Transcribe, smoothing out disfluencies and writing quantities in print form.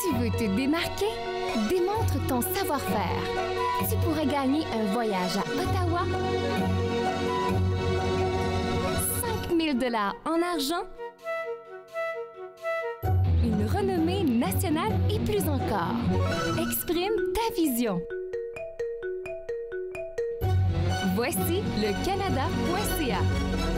Tu veux te démarquer? Démontre ton savoir-faire. Tu pourrais gagner un voyage à Ottawa, 5 000 $ en argent, une renommée nationale et plus encore. Exprime ta vision. Voici le Canada.ca.